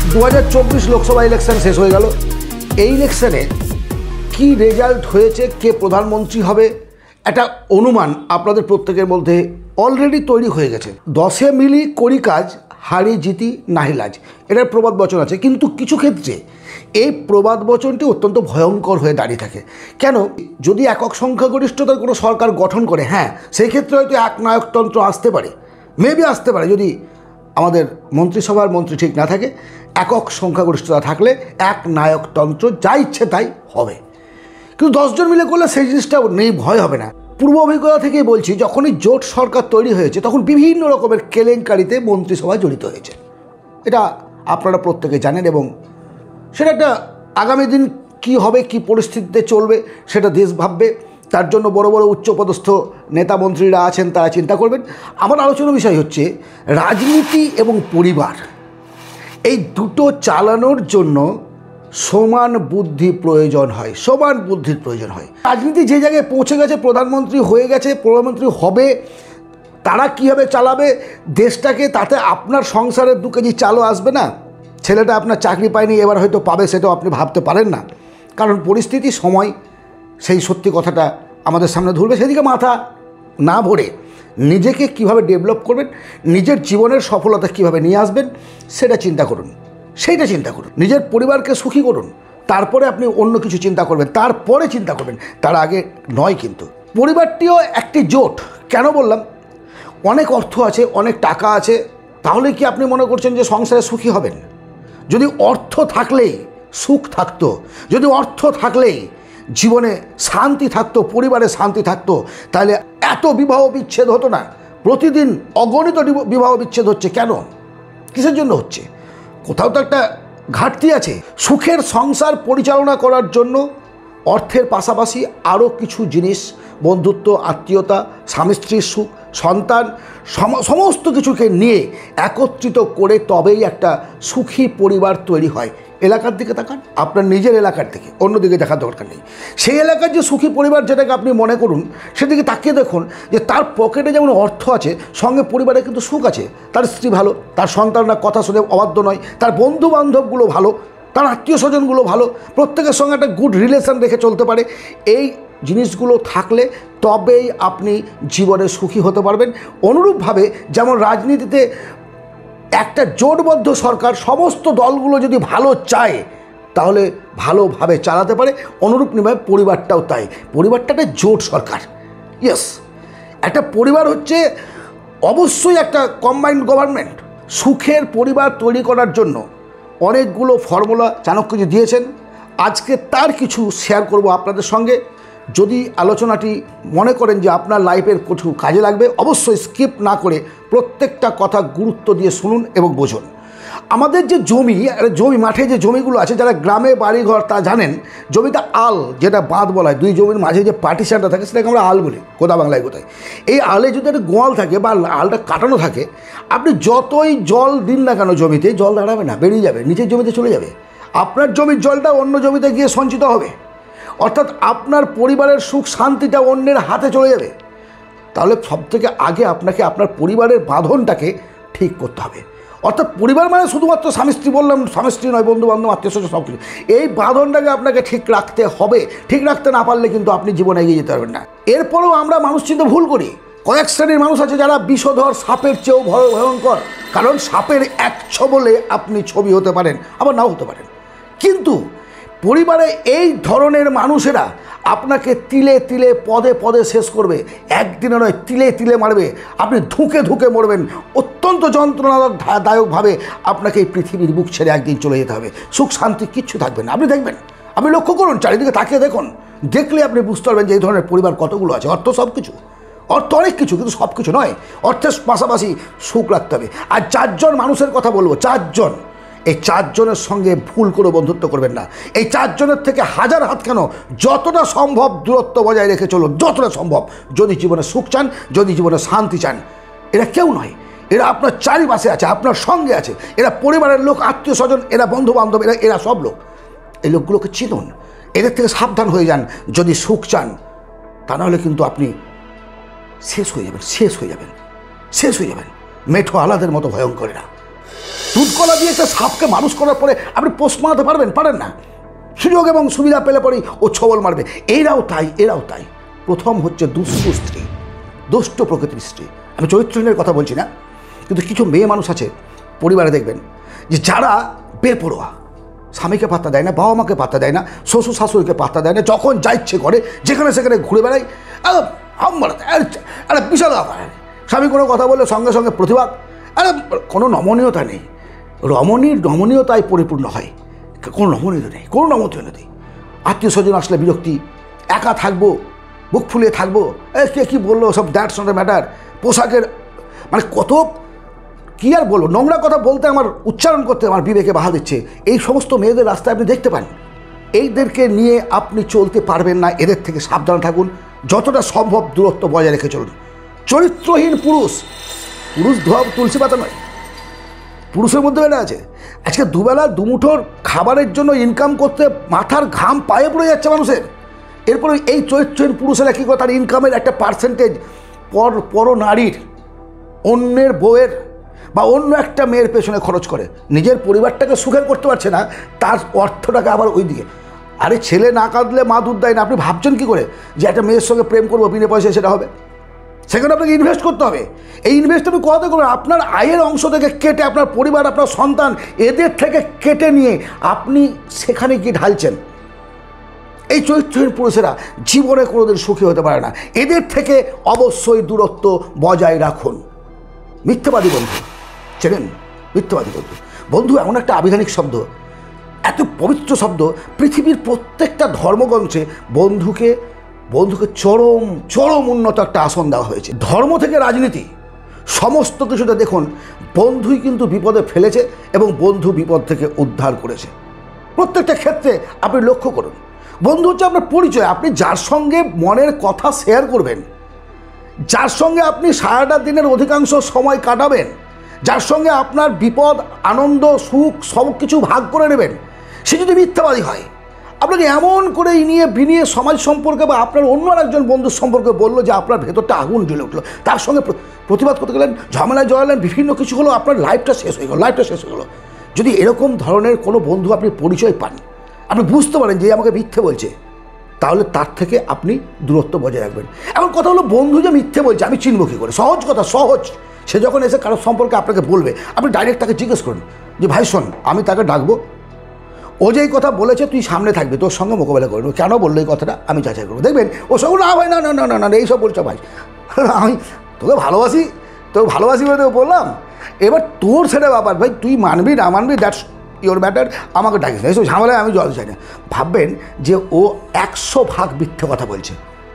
2024 Lok Sabha election শেষ হয়ে গেল। এই ইলেকশনে কি রেজাল্ট হয়েছে, কে প্রধানমন্ত্রী হবে, একটা অনুমান আপনাদের প্রত্যেকের মধ্যে অলরেডি তৈরি হয়ে গেছে। 10 মিলি করি কাজ, হারি জিতি নাহি লাজ, এটার প্রবাদ বচন আছে। কিন্তু কিছু ক্ষেত্রে এই প্রবাদ বচনটি অত্যন্ত ভয়ঙ্কর হয়ে দাঁড়িয়ে থাকে। কেন? যদি একক সংখ্যাগরিষ্ঠতার কোনো সরকার গঠন করে, হ্যাঁ, সেই ক্ষেত্রে হয়তো এক নায়কতন্ত্র আসতে পারে, মেবি আসতে পারে, যদি আমাদের মন্ত্রিসভার মন্ত্রী ঠিক না থাকে। একক সংখ্যাগরিষ্ঠতা থাকলে এক নায়কতন্ত্র, যা ইচ্ছে তাই হবে। কিন্তু 10 জন মিলে করলে সেই জিনিসটা নেই, ভয় হবে না। পূর্ব অভিজ্ঞতা থেকেই বলছি, যখনই জোট সরকার তৈরি হয়েছে তখন বিভিন্ন রকমের কেলেঙ্কারিতে মন্ত্রিসভা জড়িত হয়েছে। এটা আপনারা প্রত্যেকে জানেন, এবং সেটা একটা আগামী দিন কি হবে, কি পরিস্থিতিতে চলবে সেটা দেশ ভাববে। তার জন্য বড় বড় উচ্চপদস্থ নেতা মন্ত্রীরা আছেন, তারা চিন্তা করবেন। আমার আলোচনার বিষয় হচ্ছে রাজনীতি এবং পরিবার, এই দুটো চালানোর জন্য সমান বুদ্ধি প্রয়োজন হয়, সমান বুদ্ধির প্রয়োজন হয়। রাজনীতি যে জায়গায় পৌঁছে গেছে, প্রধানমন্ত্রী হয়ে গেছে, প্রধানমন্ত্রী হবে, তারা কীভাবে চালাবে দেশটাকে, তাতে আপনার সংসারের 2 কেজি চালও আসবে না। ছেলেটা আপনার চাকরি পায়নি, এবার হয়তো পাবে, সেটাও আপনি ভাবতে পারেন না। কারণ পরিস্থিতি, সময় সেই সত্যি কথাটা আমাদের সামনে ধরবে। সেদিকে মাথা না ভরে নিজেকে কিভাবে ডেভেলপ করবেন, নিজের জীবনের সফলতা কিভাবে নিয়ে আসবেন, সেটা চিন্তা করুন, সেইটা চিন্তা করুন। নিজের পরিবারকে সুখী করুন, তারপরে আপনি অন্য কিছু চিন্তা করবেন, তারপরে চিন্তা করবেন, তার আগে নয়। কিন্তু পরিবারটিও একটি জোট। কেন বললাম? অনেক অর্থ আছে, অনেক টাকা আছে, তাহলে কি আপনি মনে করছেন যে সংসারে সুখী হবেন? যদি অর্থ থাকলেই সুখ থাকতো, যদি অর্থ থাকলেই জীবনে শান্তি থাকতো, পরিবারে শান্তি থাকতো, তাহলে এত বিবাহ বিচ্ছেদ হতো না। প্রতিদিন অগণিত বিবাহ বিচ্ছেদ হচ্ছে। কেন? কিসের জন্য হচ্ছে? কোথাও তো একটা ঘাটতি আছে। সুখের সংসার পরিচালনা করার জন্য অর্থের পাশাপাশি আরও কিছু জিনিস, বন্ধুত্ব, আত্মীয়তা, স্বামী স্ত্রীর সুখ, সন্তান, সমস্ত কিছুকে নিয়ে একত্রিত করে তবেই একটা সুখী পরিবার তৈরি হয়। এলাকার দিকে তাকান, আপনার নিজের এলাকার দিকে, অন্যদিকে দেখার দরকার নেই। সেই এলাকার যে সুখী পরিবার, যেটাকে আপনি মনে করুন, সেদিকে তাকিয়ে দেখুন যে তার পকেটে যেমন অর্থ আছে, সঙ্গে পরিবারে কিন্তু সুখ আছে। তার স্ত্রী ভালো, তার সন্তানরা কথা শুনে অবাধ্য নয়, তার বন্ধু বান্ধবগুলো ভালো, তার আত্মীয় স্বজনগুলো ভালো, প্রত্যেকের সঙ্গে একটা গুড রিলেশন রেখে চলতে পারে। এই জিনিসগুলো থাকলে তবেই আপনি জীবনে সুখী হতে পারবেন। অনুরূপভাবে যেমন রাজনীতিতে একটা জোটবদ্ধ সরকার, সমস্ত দলগুলো যদি ভালো চায় তাহলে ভালোভাবে চালাতে পারে, অনুরূপভাবে পরিবারটাও তাই। পরিবারটা একটা জোট সরকার। ইয়েস, একটা পরিবার হচ্ছে অবশ্যই একটা কম্বাইন্ড গভর্নমেন্ট। সুখের পরিবার তৈরি করার জন্য অনেকগুলো ফর্মুলা চাণক্যজি দিয়েছেন। আজকে তার কিছু শেয়ার করব আপনাদের সঙ্গে। যদি আলোচনাটি মনে করেন যে আপনার লাইফের কিছু কাজে লাগবে, অবশ্যই স্কিপ না করে প্রত্যেকটা কথা গুরুত্ব দিয়ে শুনুন এবং বুঝুন। আমাদের যে জমি মাঠে যে জমিগুলো আছে, যারা গ্রামে বাড়িঘর তা জানেন, জমিটা আল, যেটা বাঁধ বলা হয়, 2 জমির মাঝে যে পার্টিশনটা থাকে সেটাকে আমরা আল বলি কোথা বাংলায় কোথায়। এই আলে যদি একটা গোয়াল থাকে বা আলটা কাটানো থাকে, আপনি যতই জল দিন না কেন জমিতে, জল দাঁড়াবে না, বেরিয়ে যাবে, নিচের জমিতে চলে যাবে। আপনার জমির জলটা অন্য জমিতে গিয়ে সঞ্চিত হবে, অর্থাৎ আপনার পরিবারের সুখ শান্তিটা অন্যের হাতে চলে যাবে। তাহলে সবথেকে আগে আপনাকে আপনার পরিবারের বাঁধনটাকে ঠিক করতে হবে। অর্থাৎ পরিবার মানে শুধুমাত্র স্বামী স্ত্রী, বললাম স্বামী স্ত্রী নয়, বন্ধু বান্ধব, আত্মীয় স্বজন, সব কিছু। এই বাঁধনটাকে আপনাকে ঠিক রাখতে হবে। ঠিক রাখতে না পারলে কিন্তু আপনি জীবনে এগিয়ে যেতে পারবেন না। এরপরেও আমরা মানুষ চিন্তা ভুল করি। কয়েক শ্রেণীর মানুষ আছে যারা বিষধর, সাপের চেয়েও ভয়ঙ্কর। কারণ সাপের এক ছোবলে আপনি ছবি হতে পারেন, আবার নাও হতে পারেন। কিন্তু পরিবারে এই ধরনের মানুষেরা আপনাকে তিলে তিলে, পদে পদে শেষ করবে। একদিনে নয়, তিলে তিলে মারবে, আপনি ধুকে ধুকে মরবেন। অত্যন্ত যন্ত্রণাদায়কভাবে আপনাকে এই পৃথিবীর বুক ছেড়ে একদিন চলে যেতে হবে। সুখ শান্তি কিচ্ছু থাকবে না। আপনি দেখবেন, আপনি লক্ষ্য করুন, চারিদিকে তাকিয়ে দেখুন, দেখলে আপনি বুঝতে পারবেন যে এই ধরনের পরিবার কতগুলো আছে। অর্থ সব কিছু, অর্থ অনেক কিছু, কিন্তু সব কিছু নয়। অর্থের পাশাপাশি সুখ রাখতে হবে। আর 4 জন মানুষের কথা বলবো, 4 জন। এই 4 জনের সঙ্গে ভুল করে বন্ধুত্ব করবেন না। এই 4 জনের থেকে হাজার হাত কেন, যতটা সম্ভব দূরত্ব বজায় রেখে চলুন, যতটা সম্ভব। যদি জীবনে সুখ চান, যদি জীবনে শান্তি চান, এরা কেউ নয়, এরা আপনার চারিপাশে আছে, আপনার সঙ্গে আছে। এরা পরিবারের লোক, আত্মীয় স্বজন, এরা বন্ধু বান্ধব, এরা সব লোক। এই লোকগুলোকে চিনুন, এদের থেকে সাবধান হয়ে যান যদি সুখ চান। তা নাহলে কিন্তু আপনি শেষ হয়ে যাবেন, শেষ হয়ে যাবেন, শেষ হয়ে যাবেন। মেঠো আলাদের মতো ভয়ঙ্কর এরা। দুধ কলা দিয়ে একটা সাপকে মানুষ করার পরে আপনি পোষ মারাতে পারেন না। সুযোগ এবং সুবিধা পেলে পরেই ও ছবল মারবে। এরাও তাই। প্রথম হচ্ছে দুষ্টু স্ত্রী, দুষ্ট প্রকৃতির স্ত্রী। আমি চরিত্রহীনের কথা বলছি না, কিন্তু কিছু মেয়ে মানুষ আছে পরিবারে দেখবেন যে যারা বেপরোয়া, স্বামীকে পাত্তা দেয় না, বাবা মাকে পাত্তা দেয় না, শ্বশুর শাশুড়িকে পাত্তা দেয় না, যখন যা ইচ্ছে করে যেখানে সেখানে ঘুরে বেড়ায়। আরে বিশাল ব্যাপার। স্বামী কোনো কথা বললে সঙ্গে সঙ্গে প্রতিবাদ। আরে কোনো নমনীয়তা নেই। নমনীয়তায় পরিপূর্ণ হয়, কোনো নমনীয়তা নেই। আত্মীয় স্বজন আসলে বিরক্তি, একা থাকবো, বুক ফুলিয়ে থাকবো, কে কী বললো সব, দ্যাটস নট এ ম্যাটার। পোশাকের মানে কত কী আর বলবো, নোংরা কথা বলতে আমার উচ্চারণ করতে আমার বিবেকে বাধা দিচ্ছে। এই সমস্ত মেয়েদের রাস্তায় আপনি দেখতে পান। এইদেরকে নিয়ে আপনি চলতে পারবেন না, এদের থেকে সাবধান থাকুন, যতটা সম্ভব দূরত্ব বজায় রেখে চলুন। চরিত্রহীন পুরুষ ধোয়া তুলসী পাতা নয়, পুরুষের মধ্যে এটা আছে। আজকে দুবেলা দুমুঠোর খাবারের জন্য ইনকাম করতে মাথার ঘাম পায়ে পড়ে যাচ্ছে মানুষের। এরপরে এই চরিত্রহীন পুরুষেরা কী করে তার ইনকামের একটা পার্সেন্টেজ পর নারীর, অন্যের বউয়ের বা অন্য একটা মেয়ের পেছনে খরচ করে, নিজের পরিবারটাকে সুখের করতে পারছে না, তার অর্থটাকে আবার ওই দিকে। আরে ছেলে না কাঁদলে মা দুধ দেয় না। আপনি ভাবছেন কী করে যে একটা মেয়ের সঙ্গে প্রেম করবো বিনা পয়সায় সেটা হবে? সেখানে আপনাকে ইনভেস্ট করতে হবে। এই ইনভেস্ট আপনি কোথাতে করবেন? আপনার আয়ের অংশ থেকে কেটে আপনার পরিবার, আপনার সন্তান, এদের থেকে কেটে নিয়ে আপনি সেখানে গিয়ে ঢালছেন। এই চরিত্রহীন পুরুষেরা জীবনে কোনোদিন সুখী হতে পারে না। এদের থেকে অবশ্যই দূরত্ব বজায় রাখুন। মিথ্যাবাদী বন্ধু চেনেন? মিথ্যাবাদী বন্ধু এমন একটা আবিধানিক শব্দ, এত পবিত্র শব্দ। পৃথিবীর প্রত্যেকটা ধর্মগ্রন্থে বন্ধুকে চরম উন্নত একটা আসন দেওয়া হয়েছে। ধর্ম থেকে রাজনীতি সমস্ত কিছুতে দেখুন বন্ধুই কিন্তু বিপদে ফেলেছে এবং বন্ধু বিপদ থেকে উদ্ধার করেছে। প্রত্যেকটা ক্ষেত্রে আপনি লক্ষ্য করুন, বন্ধু হচ্ছে আপনার পরিচয়। আপনি যার সঙ্গে মনের কথা শেয়ার করবেন, যার সঙ্গে আপনি সারাটা দিনের অধিকাংশ সময় কাটাবেন, যার সঙ্গে আপনার বিপদ আনন্দ সুখ সব কিছু ভাগ করে নেবেন, সে যদি মিথ্যাবাদী হয়, আপনাকে এমন করে বিনিয়ে সমাজ সম্পর্কে বা আপনার অন্য একজন বন্ধুর সম্পর্কে বললো যে আপনার ভেতরটা আগুন জ্বলে উঠলো, তার সঙ্গে প্রতিবাদ করতে গেলেন, ঝামেলায় জড়ালেন, বিভিন্ন কিছু হলো, আপনার লাইফটা শেষ হয়ে গেল। যদি এরকম ধরনের কোনো বন্ধু আপনি পরিচয় পান, আপনি বুঝতে পারেন যে আমাকে মিথ্যে বলছে, তাহলে তার থেকে আপনি দূরত্ব বজায় রাখবেন। এমন কথা হলো, বন্ধু যে মিথ্যে বলছে আমি চিনব কী করে? সহজ কথা, সহজ। সে যখন এসে কারোর সম্পর্কে আপনাকে বলবে, আপনি ডাইরেক্ট তাকে জিজ্ঞেস করুন যে ভাই শোন, আমি তাকে ডাকবো, ও যেই কথা বলেছে তুই সামনে থাকবি, তোর সঙ্গে মোকাবেলা করবো, কেন বললো এই কথাটা আমি যাচাই করবো। দেখবেন ও সব না ভাই, না এইসব বলছো ভাই, আমি তোকে ভালোবাসি বলে তোকে বললাম, এবার তোর সেটা ব্যাপার ভাই, তুই মানবি না মানবি দ্যাটস ইওর ম্যাটার, আমাকে ডাকিস না, এইসব ঝামেলায় আমি জল চাই না। ভাববেন যে ও 100% মিথ্যে কথা বলছে,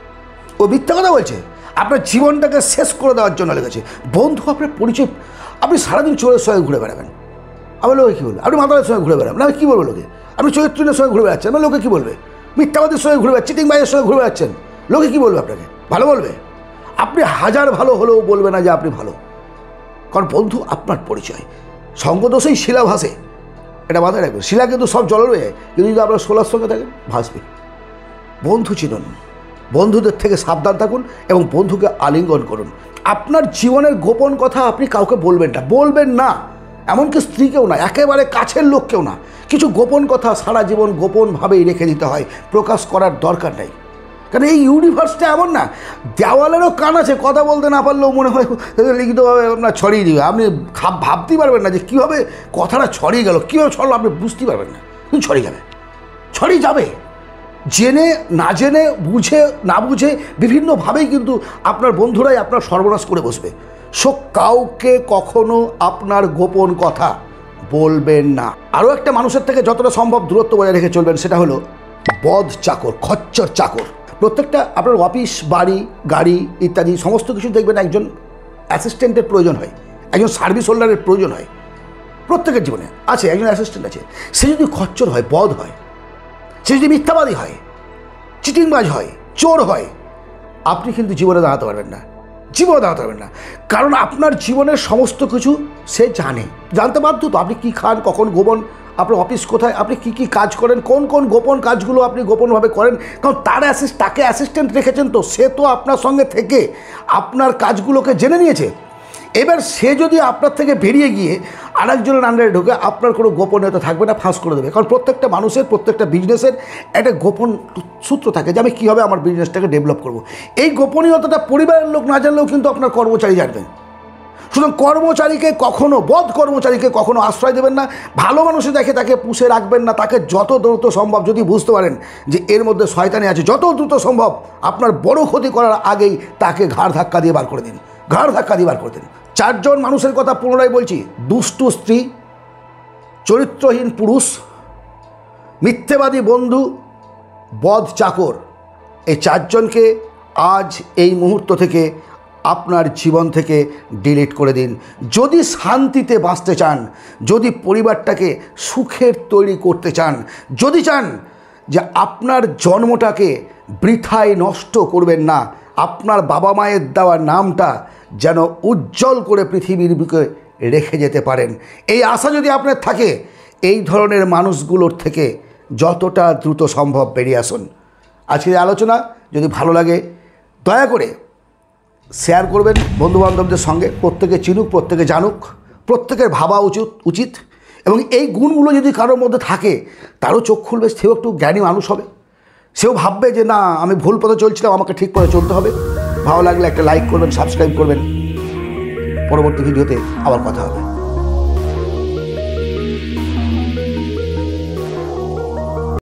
আপনার জীবনটাকে শেষ করে দেওয়ার জন্য লেগেছে। বন্ধু আপনার পরিচয়, আপনি সারাদিন চোরের সঙ্গে ঘুরে বেড়াবেন, আমার লোকে কী বলবে? আপনি মাতালের সঙ্গে ঘুরে বেড়াবেন, আমি কী বলবো লোকে? আপনি চরিত্রের সঙ্গে ঘুরে বেড়াচ্ছেন, আমার লোকে কী বলবে? মিথ্যাবাদীর সঙ্গে ঘুরে বেড়াচ্ছেন, চিটিংবাজের সঙ্গে ঘুরে বেড়াচ্ছেন, লোকে কী বলবে? আপনাকে ভালো বলবে? আপনি হাজার ভালো হলেও বলবে না যে আপনি ভালো, কারণ বন্ধু আপনার পরিচয়। সঙ্গদোষেই শিলা ভাসে, এটা মাথায় রাখবেন। শিলা কিন্তু সব জল রয়ে যায়, কিন্তু যদি আপনার সোলার সঙ্গে থাকেন ভাসবে। বন্ধু চিনুন, বন্ধুদের থেকে সাবধান থাকুন এবং বন্ধুকে আলিঙ্গন করুন। আপনার জীবনের গোপন কথা আপনি কাউকে বলবেন না, এমনকি স্ত্রীকেও না, একেবারে কাছের লোককেও না। কিছু গোপন কথা সারা জীবন গোপনভাবেই রেখে দিতে হয়, প্রকাশ করার দরকার নেই। কারণ এই ইউনিভার্সটা এমন না, দেওয়ালেরও কান আছে, কথা বলতে না পারলেও মনে হয় লিখিতভাবে আপনার ছড়িয়ে দিবে। আপনি ভাবতেই পারবেন না যে কীভাবে কথাটা ছড়িয়ে গেল, কীভাবে ছড়লো, আপনি বুঝতেই পারবেন না, কিন্তু ছড়িয়ে যাবে। জেনে না জেনে, বুঝে না বুঝে বিভিন্নভাবেই কিন্তু আপনার বন্ধুরাই আপনার সর্বনাশ করে বসবে। কাউকে কখনো আপনার গোপন কথা বলবেন না। আরও একটা মানুষের থেকে যতটা সম্ভব দূরত্ব বজায় রেখে চলবেন, সেটা হলো বদ চাকর, খচ্চর চাকর। প্রত্যেকটা আপনার অফিস, বাড়ি, গাড়ি ইত্যাদি সমস্ত কিছু দেখবেন একজন অ্যাসিস্ট্যান্টের প্রয়োজন হয়, একজন সার্ভিস হোল্ডারের প্রয়োজন হয়। প্রত্যেকের জীবনে আছে একজন অ্যাসিস্ট্যান্ট আছে। সে যদি খচ্চর হয়, বদ হয়, সে যদি মিথ্যাবাদী হয়, চিটিংবাজ হয়, চোর হয়, আপনি কিন্তু জীবনে দাঁড়াতে পারবেন না, কারণ আপনার জীবনের সমস্ত কিছু সে জানতে বাধ্য। তো আপনি কী খান, কখন গোপন, আপনার অফিস কোথায়, আপনি কী কাজ করেন, কোন গোপন কাজগুলো আপনি গোপনভাবে করেন, কারণ তাকে অ্যাসিস্ট্যান্ট রেখেছেন, তো সে তো আপনার সঙ্গে থেকে আপনার কাজগুলোকে জেনে নিয়েছে। এবার সে যদি আপনার থেকে বেরিয়ে গিয়ে আরেকজনের আন্ডারে ঢোকে, আপনার কোনো গোপনীয়তা থাকবে না, ফাঁস করে দেবে। কারণ প্রত্যেকটা মানুষের, প্রত্যেকটা বিজনেসের একটা গোপন সূত্র থাকে যে আমি কীভাবে আমার বিজনেসটাকে ডেভেলপ করব। এই গোপনীয়তাটা পরিবারের লোক না জানলেও কিন্তু আপনার কর্মচারী জানবেন। সুতরাং কর্মচারীকে কখনো, বদ কর্মচারীকে কখনো আশ্রয় দেবেন না। ভালো মানুষে দেখে তাকে পুষে রাখবেন না। তাকে যত দ্রুত সম্ভব, যদি বুঝতে পারেন যে এর মধ্যে শয়তানি আছে, যত দ্রুত সম্ভব আপনার বড় ক্ষতি করার আগেই তাকে ঘাড় ধাক্কা দিয়ে বার করে দিন, ঘাড় ধাক্কা দিয়ে বার করে দিন। 4 জন মানুষের কথা পুনরায় বলছি: দুষ্টু স্ত্রী, চরিত্রহীন পুরুষ, মিথ্যেবাদী বন্ধু, বদ চাকর। এই 4 জনকে আজ এই মুহূর্ত থেকে আপনার জীবন থেকে ডিলিট করে দিন। যদি শান্তিতে বাঁচতে চান, যদি পরিবারটাকে সুখের তৈরি করতে চান, যদি চান যে আপনার জন্মটাকে বৃথায় নষ্ট করবেন না, আপনার বাবা মায়ের দেওয়া নামটা যেন উজ্জ্বল করে পৃথিবীর বুকে রেখে যেতে পারেন, এই আশা যদি আপনার থাকে, এই ধরনের মানুষগুলোর থেকে যতটা দ্রুত সম্ভব বেরিয়ে আসুন। আজকের আলোচনা যদি ভালো লাগে দয়া করে শেয়ার করবেন বন্ধুবান্ধবদের সঙ্গে। প্রত্যেকে চিনুক, প্রত্যেকে জানুক, প্রত্যেকের ভাবা উচিত। এবং এই গুণগুলো যদি কারোর মধ্যে থাকে, তারও চোখ খুলবে, সেও একটু জ্ঞানী মানুষ হবে। সেও ভাববে যে না, আমি ভুল পথে চলছিলাম, আমাকে ঠিক পথে চলতে হবে। ভালো লাগলে একটা লাইক করবেন, সাবস্ক্রাইব করবেন। পরবর্তী ভিডিওতে আবার কথা হবে।